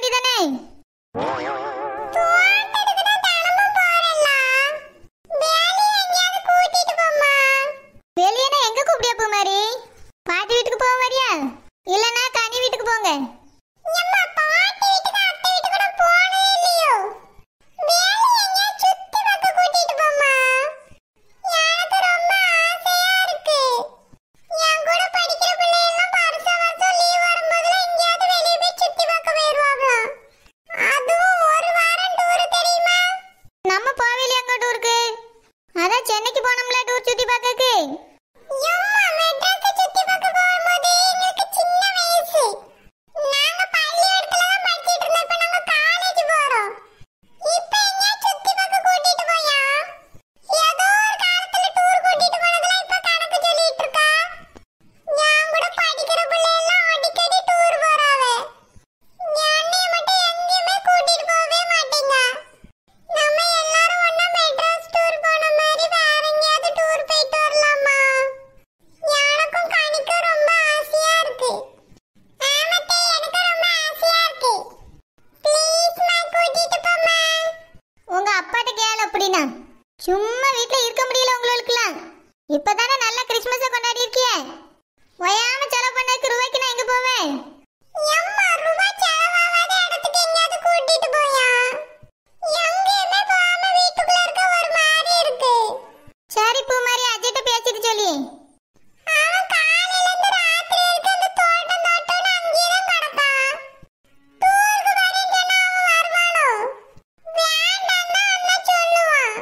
வேண்டியதானே? வெளியனா எங்க கூப்பிடியா பூமாரி? பாட்டி வீட்டுக்கு போக வரியா? இல்லனா கனி வீட்டுக்கு போங்க. சும்மா வீட்ல இருக்க முடியல உங்களுக்குலாம். இப்பதானே நல்ல கிறிஸ்மஸ் கொண்டாடி இருக்கியே. வயாம செலவு பண்ணக்கு ரூபாய்க்கு நான் எங்க போவேன்? அம்மா ரூபாய் செலவாகாத இடத்துக்கு எங்கயாவது கூட்டிட்டு போயா. எங்கேயுமே போகாம வீட்டுக்குள்ள இருக்க ஒரு மாதிரி இருக்கு. சரி பூமாரி அஜிட்ட பேசிட்டு சொல்லி. அவன் காலையில இருந்து ராத்திரி வரைக்கும் அந்த தோட்டம் அங்கேயே கிடக்கான். டூருக்கு வரேன்னு சொன்னா அவன் வருவானோ? வேண்டாம்னா அண்ணா சொல்லுவான்.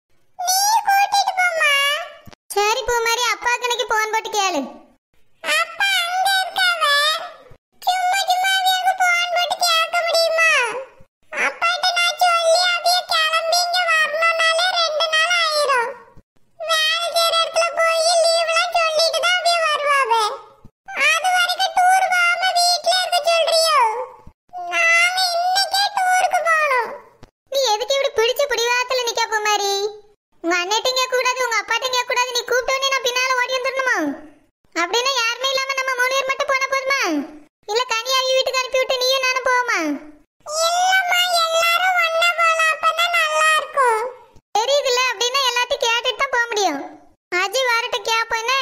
சரி பூமாரி அப்பா கணக்கு போன் போட்டு கேளு. அப்பா அங்க இருக்காவே. சும்மா அங்க போன் போட்டு கேட்க முடியுமா? அப்பாட்ட நான் சொல்லி அப்படியே கிளம்பிங்க வரணும்னாலே 2 நாள் ஆயிடும். வேலை செய்யற இடத்துல போய் லீவ்லாம் சொல்லிட்டு தான் அப்படியே வருவாவே. அது வரைக்கும் டூர் போகாம வீட்ல இருக்க சொல்றியோ? நாங்க இன்னைக்கே டூருக்கு போறோம். நீ எதுக்கு இப்படி பிடிச்சு பிடிவாத்துல நிக்க பூமாரி? உங்க அண்ணேட்டிங்க கூடாது, உங்க அப்பாட்டிங்க கூடாது, நீ கூப்பிட்டோனே நான் பின்னால ஓடி வந்துடணுமா? அப்படின்னா யாருமே இல்லாம நம்ம 3 பேர் மட்டும் போனா போதுமா? இல்ல கனியாகி வீட்டுக்கு அனுப்பி விட்டு நீயும் நானும் போவோமா? இல்லம்மா எல்லாரும் ஒண்ணா போலாம், அப்பதான் நல்லா இருக்கும். தெரியுதுல, அப்படின்னா எல்லாத்தையும் கேட்டுட்டு தான் போக முடியும். அஜி வரட்ட கேப்பேனே.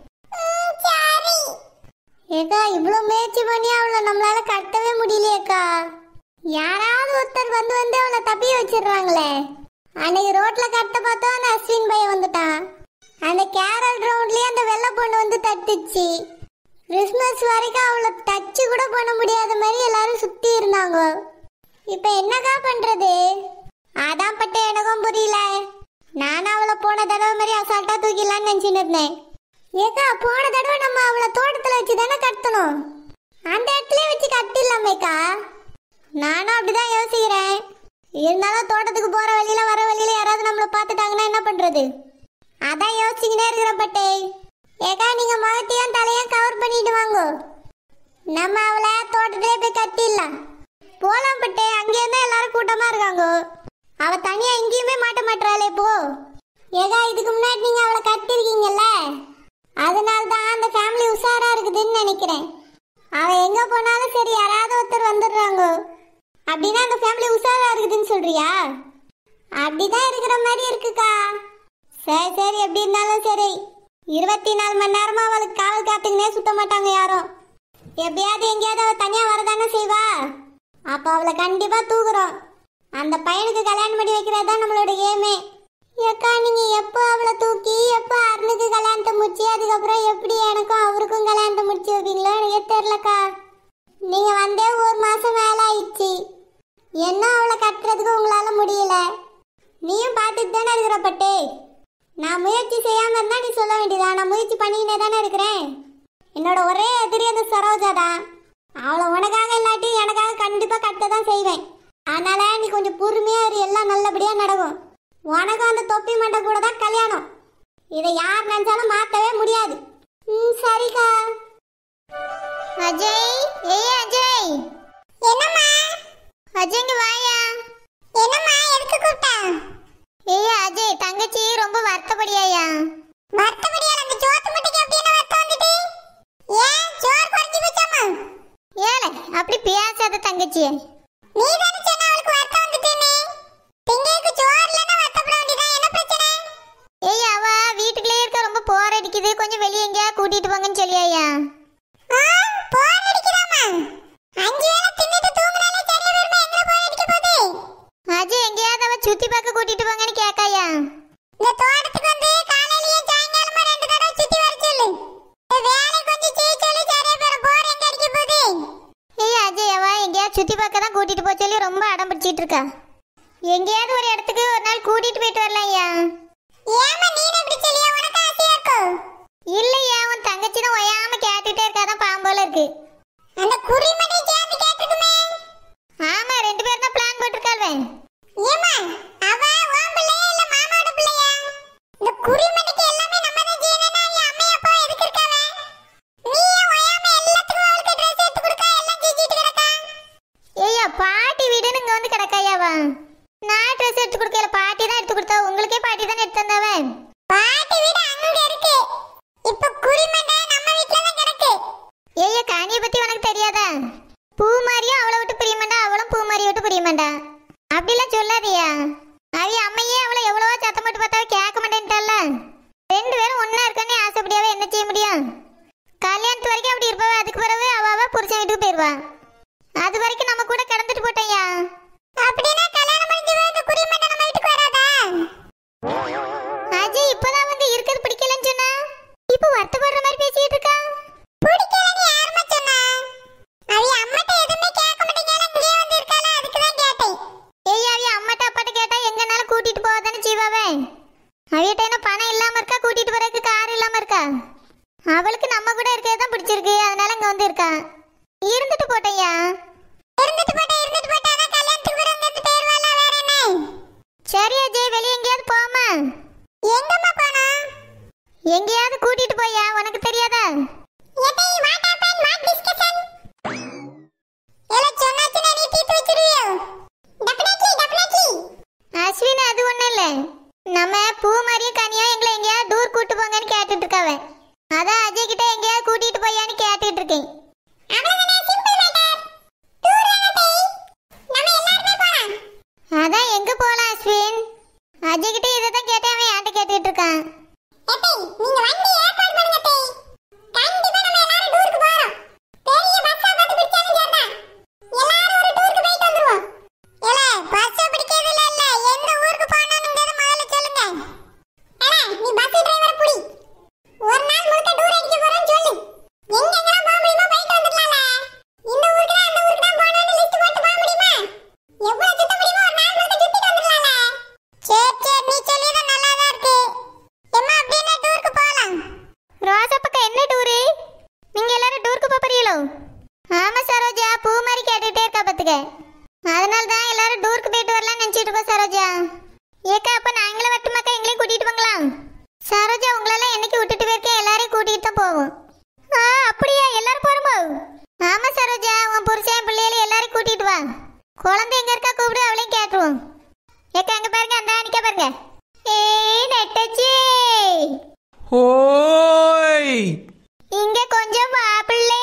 சரி. ஏக்கா இவ்ளோ முயற்சி பண்ணி அவளை நம்மளால கட்டவே முடியலையேக்கா. யாராவது ஒருத்தர் வந்து அவளை தப்பி வச்சிடுறாங்களே. அன்னைக்கு ரோட்ல கட்ட பார்த்தா அந்த அஸ்வின் பையன் வந்துட்டான். அந்த கேரல் ரவுண்ட்லயே அந்த வெள்ளை பொண்ணு வந்து தட்டுச்சு. கிறிஸ்மஸ் வரைக்கும் அவளை டச்சு கூட பண்ண முடியாத மாதிரி எல்லாரும் சுத்தி இருந்தாங்க. இப்ப என்னக்கா பண்றது? அதான் பட்ட எனக்கும் புரியல. நானும் அவளை போன தடவை மாதிரி அசால்ட்டா தூக்கிடலான்னு நினைச்சுட்டு இருந்தேன். ஏக்கா போன தடவை நம்ம அவளை தோட்டத்துல வச்சு தானே கட்டணும். அந்த இடத்துல வச்சு கட்டிடலாமேக்கா. நானும் அப்படிதான் யோசிக்கிறேன். இருந்தாலும் தோட்டத்துக்கு போற வழியில வர வழியில யாராவது நம்மளை பார்த்துட்டாங்கன்னா என்ன பண்றது? அதான் யோசிச்சுக்கிட்டே இருக்கிற பட்டே. ஏக்கா நீங்க முகத்தையும் தலையும் கவர் பண்ணிட்டு வாங்க. நம்ம அவளை தோட்டத்திலே போய் கட்டிடலாம். போலாம் பட்டே, அங்கே இருந்தா எல்லாரும் கூட்டமா இருக்காங்க. அவ தனியா எங்கேயுமே மாட்ட மாட்டாளே போ. ஏக்கா இதுக்கு முன்னாடி நீங்க அவளை கட்டிருக்கீங்கல்ல, அதனால தான் அந்த ஃபேமிலி உஷாரா இருக்குதுன்னு நினைக்கிறேன். அவ எங்க போனாலும் சரி யாராவது ஒருத்தர் வந்துடுறாங்க. அப்படின்னா அந்த ஃபேமிலி உஷாரா இருக்குதுன்னு சொல்றியா? அப்படிதான் இருக்கிற மாதிரி இருக்குக்கா. சரி சரி எப்படி இருந்தாலும் சரி. 24 மணி நேரமா அவளுக்கு காவல் காத்துக்குனே சுத்த மாட்டாங்க யாரும். எப்படியாவது எங்கேயாவது அவள் தனியா வரதானே செய்வா. அப்போ அவளை கண்டிப்பா தூக்குறோம். அந்த பையனுக்கு கல்யாணம் பண்ணி வைக்கிறதா நம்மளோட ஏமே. ஏக்கா நீங்க எப்போ அவளை தூக்கி எப்போ அருணுக்கு கல்யாணத்தை முடிச்சு அதுக்கப்புறம் எப்படி எனக்கும் அவருக்கும் கல்யாணத்தை முடிச்சு வைப்பீங்களோ எனக்கு தெரியலக்கா. நீங்க வந்தே 1 மாசம் மேல ஆயிடுச்சு. என்ன அவளை கட்டுறதுக்கு உங்களால முடியல. நீயும் பார்த்துட்டு தானே இருக்கிற பட்டே. நான் முயற்சி செய்யாம இருந்தா நீ சொல்ல வேண்டியதா? நான் முயற்சி பண்ணிக்கினே தானே இருக்கிறேன். என்னோட ஒரே எதிரி அந்த சரோஜா தான். அவளை உனக்காக இல்லாட்டி எனக்காக கண்டிப்பா கட்ட தான் செய்வேன். அதனால நீ கொஞ்சம் பொறுமையா இரு, எல்லாம் நல்லபடியா நடக்கும். உனக்கும் அந்த தொப்பி மண்டை கூட தான் கல்யாணம். இதை யார் நினைச்சாலும் மாத்தவே முடியாது. சரிக்கா. அஜய், ஏய் அஜய். என்னம்மா? அஜய்ங்க வாயா. என்னம்மா எதுக்கு கூப்பிட்ட? ஏய் அஜய் தங்கச்சி ரொம்ப வருத்தப்படியாயா? வருத்தப்படியா? அந்த ஜோத்து முட்டைக்கு அப்படி என்ன வருத்தம் வந்துட்டு? ஏன் ஜோர் குறைஞ்சி போச்சாமா? ஏலே அப்படி பேசாத தங்கச்சி. நீ தான சொன்ன அவளுக்கு வருத்தம் வந்துட்டேனே. திங்களுக்கு சோறுலனா வருத்தப்பட வேண்டியதா, என்ன பிரச்சனை? ஏய் அவ வீட்டுக்குள்ளே இருக்க ரொம்ப போர் அடிக்குது, கொஞ்சம் வெளிய எங்கயா கூட்டிட்டு போங்கன்னு சொல்லியாயா. போர் அடிக்குதாமா? 5 வேளை தின்னுட்டு தூங்குனாலே சரியா வருமா, எங்க போர் அடிக்க போகுது? அஜய் எங்கயாவது அவ சுத்தி பார்க்க கூட்டிட்டு போங்கன்னு கேக்காயா. இந்த தோட்டத்துக்கு வந்து காலையிலயே சாயங்காலமா 2 தடவை சுத்தி வர சொல்லு. இந்த வேலை கொஞ்சம் செய்ய சொல்லி சரியா வர, போர் எங்க அடிக்க போகுது? ஏய் அஜய் அவ எங்கயாவது சுத்தி பார்க்க தான் கூட்டிட்டு போக சொல்லி ரொம்ப அடம் பிடிச்சிட்டு இருக்கா. எங்கயாவது ஒரு இடத்துக்கு ஒரு நாள் கூட்டிட்டு போயிட்டு வரலாம்யா. ஏமா நீ இப்படி சொல்லியா, உனக்கு ஆசையா இருக்கு? இல்லையா, உன் தங்கச்சி தான் ஓயாம கேட்டுட்டே இருக்காதான் பாம்போல இருக்கு. அந்த குறிமணி சேர்ந்து கேட்டுக்குமே. ஆமா 2 பேரும் தான் பிளான் போட்டுருக்காள்வே. ஏமா அவ உன் பிள்ளையா இல்ல மாமாவோட பிள்ளையா? இந்த குறிமணிக்கு எல்லாமே நம்ம தான் செய்யணும்னா என் அம்மா அப்பா எதுக்கு இருக்காவே? நீ ஓயாம எல்லாத்துக்கும் அவளுக்கு ட்ரெஸ் எடுத்து கொடுக்க எல்லாம் செஞ்சிட்டு கிடக்கா. ஏய்யா பாட்டி வீடுன்னு இங்க வந்து கிடக்காயாவா? நான் ட்ரெஸ் எடுத்து கொடுக்கல, பாட்டி தான் எடுத்து கொடுத்தா. உங்களுக்கே பாட்டி தானே எடுத்து தந்தாவே. பாட்டி வீடு அங்க இருக்கு, இப்ப குறிமண்டை நம்ம வீட்ல தான் கிடக்கு. ஏய்யா காணிய பத்தி உனக்கு தெரியாதா? பூ மாதிரியும் அவளை விட்டு பிரியமாண்டா, அவளும் பூ மாதிரி விட்டு பிரியமாண்டா. அப்படிலாம் சொல்லாதியா. அவைய அம்மையே அவளை எவ்வளவோ சத்தம் போட்டு பார்த்தாவே கேட்க மாட்டேன்ட்டால. 2 பேரும் ஒன்னா இருக்கன்னு ஆசைப்படியாவே என்ன செய்ய முடியும்? கல்யாணத்து வரைக்கும் அப்படி இருப்பாவே, அதுக்கு பிறகு அவ புருஷன் வீட்டுக்கு போயிருவா. அது வரைக்கும் நம்ம கூட கிடந்துட்டு போட்டேயா. அப்படின்னா கல்யாணம் முடிஞ்சு இந்த குறிமண்டை நம்ம வீட்டுக்கு வராதா? அஜய் இப்பதான் வந்து இருக்கிறது பிடிக்கலன்னு சொன்னா, இப்போ வருத்தப்படுற மாதிரி பேசிட்டு இருக்கா. பிடிக்கலன்னு யாருமா சொன்னா? அவி அம்மாட்ட எதுமே கேட்க மாட்டேங்கல, இங்கே வந்து இருக்கால, அதுக்கு தான் கேட்டேன். ஏய் அவி அம்மாட்ட அப்பாட்ட கேட்டா எங்கனால கூட்டிட்டு போவதானே செய்வாவே. அவிட்ட என்ன பணம் இல்லாம இருக்கா, கூட்டிட்டு போறதுக்கு கார் இல்லாம இருக்கா? அவளுக்கு நம்ம கூட இருக்கவே தான் பிடிச்சிருக்கு, அதனால இங்க வந்து இருக்கா. இருந்துட்டு போட்டையா. இருந்துட்டு போட்டா தான் கல்யாணத்துக்கு வர வந்து பேர்வால வேற என்ன? சரி அஜய் வெளிய எங்கயாவது போமா? எங்கம்மா போறோம்? எங்கயாவது கூட்டிட்டு போயா, உனக்கு தெரியாதா? ஏதே வாட் ஹேப்பன், வாட் டிஸ்கஷன்? எல சொன்னாச்சுனா நீ தீத்து வச்சிருவியோ? டெஃபினெட்லி. அஸ்வின் அது ஒண்ணு இல்ல, நம்ம பூ மாதிரியே கனியா எங்களை எங்கயாவது டூர் கூட்டி போங்கன்னு கேட்டுட்டு இருக்காவே. அதான் அஜய் கிட்ட எங்கயாவது கூட்டிட்டு போயான்னு கேட்டுட்டு இருக்கேன். அவ்வளவுதானே, சிம்பிள் மேட்டர். டூர் தானே, நம்ம எல்லாரும் போலாம். அதான் எங்க போலாம் அஸ்வின்? அஜய் கிட்ட இத தான் கேட்டேன், அவன் யார்ட்ட கேட்டுட்டு இருக்கான். ஏதே நீங்க வண்டி ஏற்பாடு பண்ணுங்க தே. கண்டிப்பா நம்ம எல்லாரும் டூருக்கு போறோம். பெரிய பஸ் பார்த்து பிடிச்சாலும் சரிதான். எல்லாரும் ஒரு டூருக்கு போயிட்டு வந்துருவோம். ஏல பஸ் பிடிக்கிறது இல்ல, எந்த ஊருக்கு போறணும்ங்கறத முதல்ல சொல்லுங்க. அட நீ பஸ் டிரைவரை புடி. ஒரு நாள் முழுக்க டூர் அடிக்க போறோம்னு சொல்லு. எங்கெங்கலாம் போக முடியுமோ போயிட்டு வந்துடலாம்ல. இந்த ஊருக்கு தான் அந்த ஊருக்கு தான் போறணும்னு லிஸ்ட் போட்டு போக முடியுமா? எவ்வளவு சுத்த முடியுமோ ஒரு நாள் முழுக்க சுத்திட்டு வந்துடலாம்ல. சரி நீ சொல்லியது நல்லா தான் இருக்கு. எம்மா அப்படின்னா டூருக்கு போலாம். ரோசா பக்கா என்ன டூரு? நீங்க எல்லாரும் டூருக்கு போறீங்களோ? ஆமா சரோஜா, பூ மாதிரி கேட்டுட்டே இருக்கா பாத்துக்க. அதனால தான் எல்லாரும் டூருக்கு போயிட்டு வரலாம்னு நினைச்சிட்டு இருக்கோம் சரோஜா. ஏக்கா அப்ப நாங்களே வரட்டுமாக்கா, எங்களையும் கூட்டிட்டு போங்களா? சரோஜா உங்களெல்லாம் என்னைக்கு விட்டுட்டு போயிருக்கேன், எல்லாரையும் கூட்டிட்டு தான் போவோம். அப்படியா, எல்லாரும் போறோமோ? ஆமா சரோஜா, உன் புருஷன் பிள்ளைகளை எல்லாரையும் கூட்டிட்டு வா. குழந்தை எங்க இருக்கா கூப்பிடு, அவளையும் கேட்டுருவோம். ஏக்கா அங்க பாருங்க, அந்த அணிக்கா பாருங்க. ஏய் நெட்டச்சி, ஓய் இங்க கொஞ்சம் வா பிள்ளை.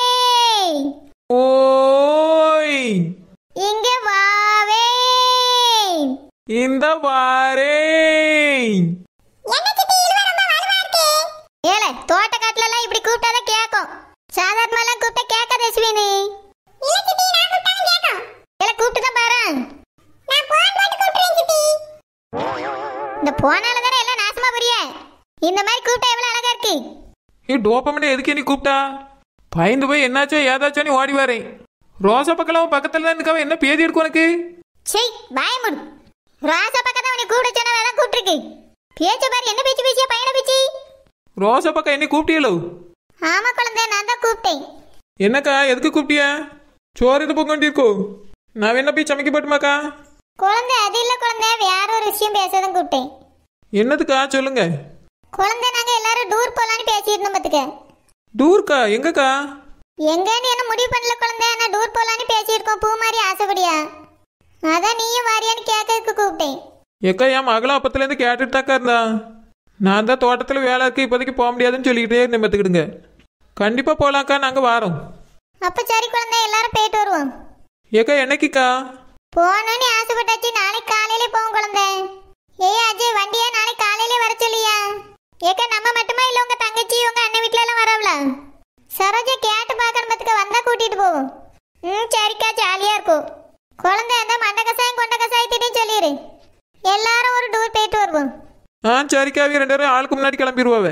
ஓய் இங்க வாவே. இந்த வாரேன். என்ன சித்தி இழுவ ரொம்ப வலுவா இருக்கு. ஏல தோட்ட காட்டுல எல்லாம் இப்படி கூப்பிட்டாதான் கேக்கும், சாதாரணமா எல்லாம் கூப்பிட்டா கேட்காத அஸ்வினி. இல்ல சித்தி நான் கூப்பிட்டாலும் கேக்கும். ஏல கூப்பிட்டு தான் பாரு. நான் போன் போட்டு கூப்பிடுறேன் சித்தி. இந்த போனால தானே எல்லாம் நாசமா போறியே. இந்த மாதிரி கூப்பிட்டா எவ்வளவு அழகா இருக்கு. ஏ டோப்பமெண்ட் எதுக்கு நீ கூப்பிட்டா? பயந்து போய் என்னாச்சோ ஏதாச்சோ நீ ஓடி வரேன். ரோசா பக்கம் பக்கத்துல தான் இருக்காவ, என்ன பேதி எடுக்கும் உனக்கு? சரி பயமுடு. ரோசா பக்கம் தான் உன்னை கூப்பிட சொன்னா வேணா கூப்பிட்டுருக்கு. பேச்சு பாரு, என்ன பேச்சு பேசிய பையனை பேச்சு. ரோசா பக்கம் என்ன கூப்பிட்டியலோ? ஆமா குழந்தை, நான் தான் கூப்பிட்டேன். என்னக்கா எதுக்கு கூப்பிட்டியா? சோறு இது போக வேண்டியிருக்கோ? நான் என்ன போய் சமைக்க போட்டுமாக்கா? குழந்தை அது இல்ல குழந்தை, வேற ஒரு விஷயம் பேசதான் கூப்பிட்டேன். என்னதுக்கா சொல்லுங்க. குழந்தை நாங்க எல்லாரும் டூர் போலான்னு பேசியிருந்தோம் பாத்துக்க. டூர்க்கா? எங்கக்கா? எங்கன்னு என்ன முடிவு பண்ணல குழந்தை, நான் டூர் போலான்னு பேசியிருக்கோம். பூ மாதிரி ஆசைப்படியா, அதான் நீயும் வாரியான்னு கேட்கறதுக்கு கூப்பிட்டேன். ஏக்கா என் மகளும் அப்பத்துலேருந்து கேட்டுட்டு தாக்கா இருந்தா. நான் தான் தோட்டத்தில் வேலை இருக்கு, இப்போதைக்கு போக முடியாதுன்னு சொல்லிக்கிட்டே இருந்தேன் பார்த்துக்கிடுங்க. கண்டிப்பாக போகலாக்கா, நாங்கள் வாரோம். அப்ப சரி குழந்தை, எல்லாரும் போயிட்டு வருவோம். ஏக்கா என்னைக்குக்கா? போகணும்னு ஆசைப்பட்டாச்சு. நாளைக்கு காலையில போவோம் குழந்தை. ஏய் அஜய், வண்டியா நாளைக்கு காலையில வர சொல்லியா? ஏக்கா நம்ம மட்டுமா இல்ல உங்க தங்கச்சி உங்க அண்ணன் வீட்ல எல்லாம் வரவள? சரோஜா கேட்டு பார்க்கணும், பத்துக்க வந்தா கூட்டிட்டு போவோம். சரிக்கா, ஜாலியா இருக்கும். குழந்தை அந்த மண்ட கசாயம் கொண்ட கசாயத்திட்டையும் சொல்லிடு. எல்லாரும் ஒரு டூர் போயிட்டு வருவோம். சரிக்கா, அவங்க 2 பேரும் ஆளுக்கு முன்னாடி கிளம்பிடுவாவே.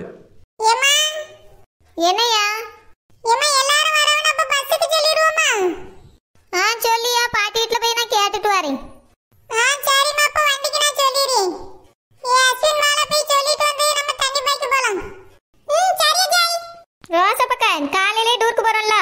என்னையா? எல்லாரும் வரவன அப்ப பஸ்ஸுக்கு சொல்லிடுவோமா? சொல்லியா, பாட்டி வீட்ல போய் நான் கேட்டுட்டு வரேன். சரிம்மா, அப்ப வண்டிக்கு நான் சொல்லிடுறேன். அஸ்வின் மேல போய் சொல்லிட்டு வந்து நம்ம தண்ணி பைக்கு போலாம். சரி ஜெய். ரோசப்பக்கன், காலையிலே டூருக்கு போறோம்ல?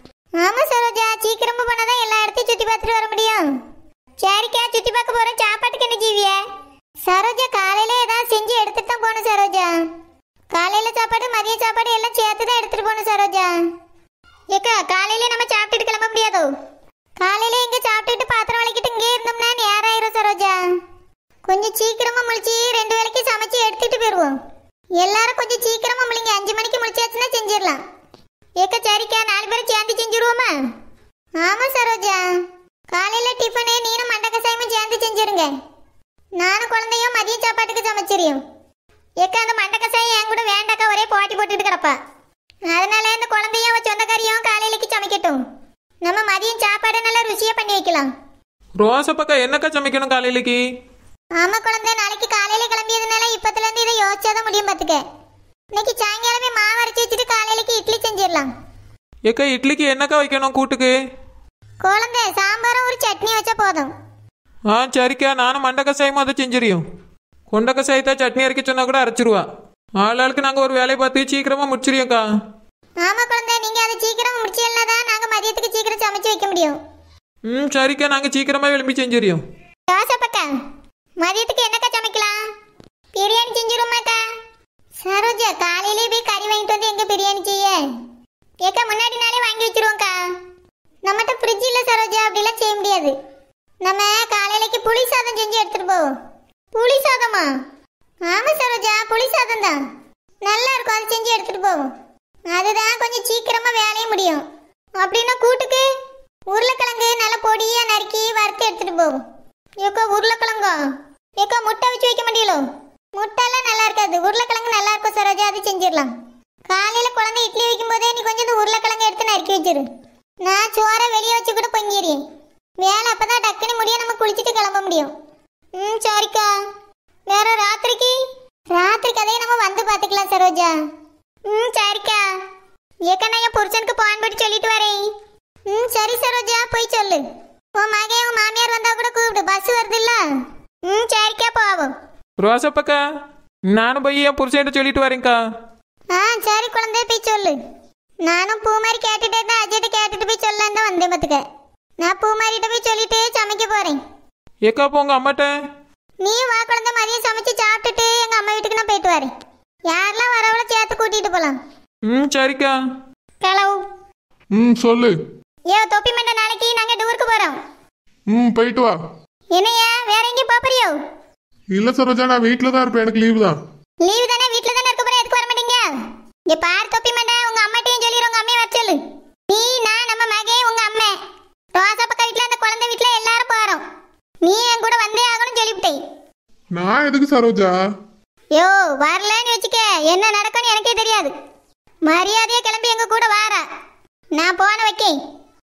ஆமா சரோஜா, சீக்கிரமா போனாதான் எல்லா இடத்தையும் சுத்தி பார்த்துட்டு வர முடியும். சரிக்கா, சுத்தி பார்க்க போறோம். சாப்பாட்டுக்கு என்ன ஜீவிய? சரோஜா, காலையில ஏதாவது செஞ்சு எடுத்துட்டு தான் போகணும் சரோஜா. காலையில சாப்பாடு மதிய சாப்பாடு எல்லாம் சேர்த்து தான் எடுத்துட்டு போகணும் சரோஜா. ஏக்கா, காலையில நம்ம சாப்பிட்டுட்டு கிளம்ப முடியாதோ? காலையில இங்க சாப்பிட்டுட்டு பாத்திரம் வளைக்கிட்டு இங்கே இருந்தோம்னா நேரம் ஆயிரும் சரோஜா. கொஞ்சம் சீக்கிரமா முழிச்சு 2 வேளைக்கு சமைச்சு எடுத்துட்டு போயிருவோம். எல்லாரும் கொஞ்சம் சீக்கிரமா முழிங்க. 5 மணிக்கு முழிச்சாச்சுன்னா செஞ்சிடலாம். ஏக்கா சரிக்கா, 4 பேரும் சேர்ந்து செஞ்சிருவோமா? ஆமா சரோஜா, காலையில டிஃபனு நீனும் மண்ட கசாயமும் சேர்ந்து செஞ்சிருங்க. நானும் குழந்தையும் மதிய சாப்பாட்டுக்கு சமைச்சிரியும். ஏக்கா, அந்த மண்ட கசாயம் என் கூட வேண்டாக்கா, ஒரே போட்டி போட்டுட்டு கிடப்பா. அதனால இந்த குழந்தையும் அவ சொந்தக்காரியும் காலையிலக்கு சமைக்கட்டும். நம்ம மதியம் சாப்பாடு நல்லா ருசியா பண்ணி வைக்கலாம். ரோசப்பக்கா, என்னக்கா சமைக்கணும் காலையிலக்கு? ஆமா குழந்தை, நாளைக்கு காலையில கிளம்பியதுனால இப்பத்துல இருந்து இதை யோசிச்சாதான் முடியும் பாத்துக்க. இன்னைக்கு சாயங்காலமே மாவு அரைச்சி வச்சுட்டு காலையிலக்கு இட்லி செஞ்சிடலாம். ஏக்கா, இட்லிக்கு என்னக்கா வைக்கணும் கூட்டுக்கு? குழந்தை, சாம்பாரும் ஒரு சட்னி வச்சா போதும். சரிக்கா, நானும் மண்ட கசாயமும் அதை செஞ்சிரியும். கொண்ட கசாயத்தை சட்னி அரைக்க சொன்னா கூட அரைச்சிருவா. ஆளாளுக்கு நாங்க ஒரு வேலையை பார்த்து சீக்கிரமா முடிச்சிருக்கா. ஆமா குழந்தை, நீங்க அதை சீக்கிரமா முடிச்சிடலாம், நாங்க மதியத்துக்கு சீக்கிரம் சமைச்சு வைக்க முடியும். சரிக்கா, நாங்க சீக்கிரமா எழுப்பி செஞ்சிரியும். யோசப்பக்கா, மதியத்துக்கு என்னக்கா சமைக்கலாம்? பிரியாணி செஞ்சிருமாக்கா? சரோஜா, காலையிலே போய் கறி வாங்கிட்டு வந்து எங்க பிரியாணி செய்ய? ஏக்கா, முன்னாடி நாளே வாங்கி வச்சிருவோம்க்கா. நம்மகிட்ட ஃப்ரிட்ஜ் இல்ல சரோஜா, அப்படிலாம் செய்ய முடியாது. நம்ம காலையிலக்கு புளி சாதம் செஞ்சு எடுத்துட்டு போவோம். புளி சாதமா? ஆமா சரோஜா, புளி சாதம் தான் நல்லா இருக்கும். அதை செஞ்சு எடுத்துட்டு போவோம். அதுதான் கொஞ்சம் சீக்கிரமா வேலையும் முடியும். அப்படின்னா கூட்டுக்கு உருளைக்கிழங்கு நல்லா பொடியா நறுக்கி வறுத்து எடுத்துட்டு போவோம். ஏக்கா, உருளைக்கிழங்கா? ஏக்கா, முட்டை வச்சு வைக்க முடியல? முட்டைலாம் நல்லா இருக்காது, உருளைக்கிழங்கு நல்லா இருக்கும் சரோஜா, அது செஞ்சிடலாம். காலையில குழந்தை இட்லி வைக்கும் போதே நீ கொஞ்சம் உருளைக்கிழங்கு எடுத்து நறுக்கி வச்சிரு. நான் சோறை வெளியே வச்சு கூட பொங்கிடுறேன். வேலை அப்பதான் டக்குன்னு முடியும், நம்ம குளிச்சுட்டு கிளம்ப முடியும். சரிக்கா. வேற ராத்திரிக்கு அதே நம்ம வந்து பாத்துக்கலாம் சரோஜா. சரிக்கா. ஏக்கா, நான் என் புருஷனுக்கு போன் போட்டு சொல்லிட்டு வரேன். சரி சரோஜா, போய் சொல்லு. உன் மகன் உன் மாமியார் வந்தா கூட கூப்பிடு, பஸ் வருது இல்ல? சரிக்கா, போவோம். ரோசப்பக்கா, நானும் போய் என் புருஷன்கிட்ட சொல்லிட்டு வரேன்க்கா. சரி குழந்தை, போய் சொல்லு. நானும் பூ மாதிரி கேட்டுட்டே தான் அஜய்கிட்ட கேட்டுட்டு போய் சொல்லலாம் தான் வந்தேன் பாத்துக்க. நான் பூ மாதிரிட்ட போய் சொல்லிட்டு சமைக்க போறேன். ஏக்கா, போங்க அம்மாட்ட. நீ வா குழந்தை, மதியம் சமைச்சு சாப்பிட்டுட்டு எங்க அம்மா வீட்டுக்கு நான் போயிட்டு வரேன். யாரெல்லாம் வரவள சேர்த்து கூட்டிட்டு போலாம். சரிக்கா. ஹலோ. சொல்லு. தொப்பி மண்ட, நாளைக்கு நாங்க டூருக்கு போறோம். போயிட்டு வா. என்னையா, வேற எங்கேயும் போறியோ? இல்ல சரோஜா, நான் வீட்டுல தான் இருப்பேன், எனக்கு லீவு தான். லீவு தானே, வீட்டுல தானே இருக்க போறேன், எதுக்கு வர மாட்டீங்க? இங்க பாரு தொப்பி மண்ட, உங்க அம்மாட்டையும் சொல்லிடுறோம், உங்க அம்மையை வர சொல்லு. நீ, நான், நம்ம மகன், உங்க அம்மா, ரோசாப்பக்கா வீட்டுல அந்த குழந்தை வீட்டுல எல்லாரும் போறோம். நீ என் கூட வந்தே ஆகணும் சொல்லிவிட்டேன். நான் எதுக்கு சரோஜா? வரலன்னு வச்சுக்க, என்ன நடக்கும்னு எனக்கே தெரியாது. மரியாதையா கிளம்பி எங்க கூட வாரா, நான் போன வைக்கேன்.